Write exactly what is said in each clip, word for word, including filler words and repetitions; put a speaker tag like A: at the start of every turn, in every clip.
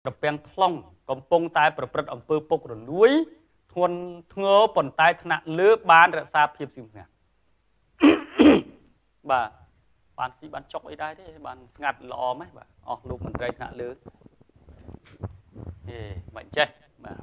A: ត្រពាំងថ្លុងកំពុងតែប្រព្រឹត្តអំពើពុករលួយធ្ងន់ធ្ងរប៉ុន្តែថ្នាក់លើបានរក្សាភាពស្ងៀមស្ងាត់បាទបានស៊ីបានចុកអីដែរទេបានស្ងាត់ល្អម៉េះបាទអស់លោកមន្ត្រីថ្នាក់លើហេមិនចេះបាទ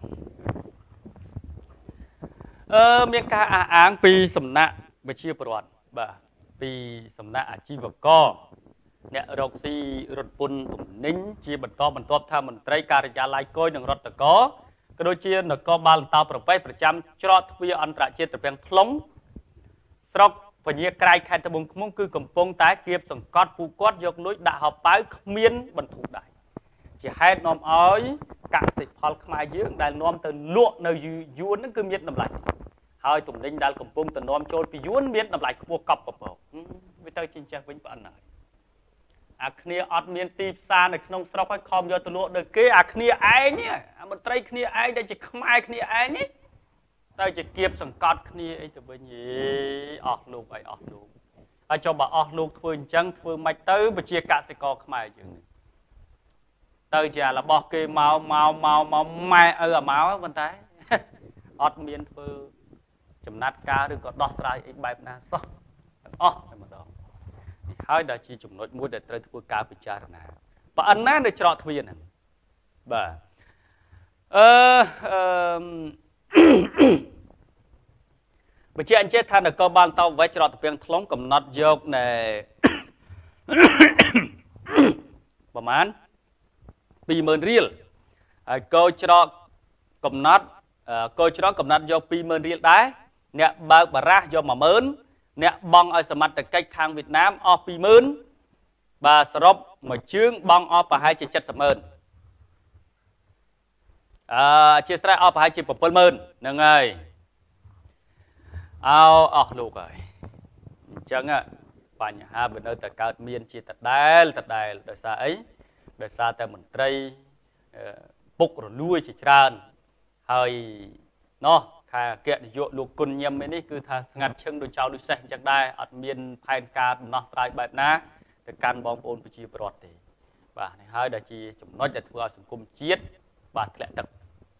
A: អឺមានការអះអាងពីសំណាក់វិជាប្រវត្តិបាទពីសំណាក់អាជីវករអ្នករកស៊ីរថពន្ធទំនិញជាបន្តបន្ទាប់ថាមន្ត្រីការិយាល័យគយនិងរដ្ឋកោក៏ដូចជានគរបាលបន្តប្រវេសប្រចាំច្រកទ្វារអន្តរជាតិត្រពាំងថ្លុងស្រុកពញាក្រៃខេត្តត្បូងឃ្មុំគឺកំពុងតែគៀបសង្កត់ពួកគាត់យកលុយដាក់ហោប៉ៅគ្មានបន្ធូរដែរជាហេតុនាំឲ្យកសិផលខ្មែរយើងដែលនាំទៅលក់នៅយួនហ្នឹងគឺមានតម្លៃហើយទំនិញដែលកំពុងទៅនាំចូលពីយួនមានតម្លៃខ្ពស់កប់កពកវាទៅជាចេះវិញប៉ុណ្ណាអាគ្នាអត់មានទីផ្សារនៅក្នុងស្រុកហើយខំយកទៅលក់ដល់គេអាគ្នាឯងអាមន្ត្រីគ្នាឯងដែលជាខ្មែរគ្នាឯងនេះទៅជាគៀបសង្កត់គ្នាអីទៅវិញហេអស់លោកអីអស់លោកហើយចុះបើអស់លោកធ្វើអញ្ចឹងធ្វើម៉េចទៅប្រជាកសិករខ្មែរយើងនេះទៅជារបស់គេមកមកមកមកម៉ែឪអាមកប៉ុន្តែអត់មានធ្វើចំណាត់ការឬក៏ដោះស្រាយអីបែបណាសោះទាំងអស់តែម្ដងនេះហើយដែលជាចំណុចមួយដែលត្រូវធ្វើការពិចារណាបើអិនណានៅច្រកទ្វារហ្នឹងបាទអឺអឺបញ្ជាក់អញ្ចេះថានគរបាលតោវេច្រកត្រពាំងថ្លុងកំណត់យកនៅប្រមាណពីរម៉ឺនរៀលហើយកោច្រកកំណត់កោច្រកកំណត់យកពីរម៉ឺនរៀលដែរអ្នកបើកបារ៉ាសយកមួយម៉ឺនអ្នកបង់ឲ្យសមត្ថកិច្ចខាងវៀតណាមអស់ពីរម៉ឺនបាទសរុបមួយជើងបង់អស់ប្រហែលជា칠십ម៉ឺនអឺអធិស្ឋានអស់ប្រហែលជាbảyម៉ឺនហ្នឹងហើយអោអស់លោកហើយអញ្ចឹងបញ្ហាវានៅតែកើតមានជាដដែលដដែលដោយសារអីដោយសារតែមន្ត្រីពុករលួយជាច្រើនហើយណោះខាអគ្គនាយកលោកគុណញឹមនេះគឺថាស្ងាត់ឈឹងដូចចៅដូចសេះអញ្ចឹងដែរអត់មានផែនការដំណោះស្រាយបែបណាទៅកាន់បងប្អូនប្រជាពលរដ្ឋទេបាទនេះហើយដែលជាចំណុចដែលធ្វើឲ្យសង្គមជាតិបាទធ្លាក់ទឹក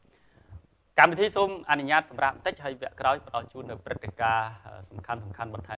A: កម្មវិធីសូមអនុញ្ញាតសម្រាប់បន្តិចហើយវគ្គក្រោយផ្ដល់ជូននៅព្រឹត្តិការណ៍សំខាន់សំខាន់បន្ថែម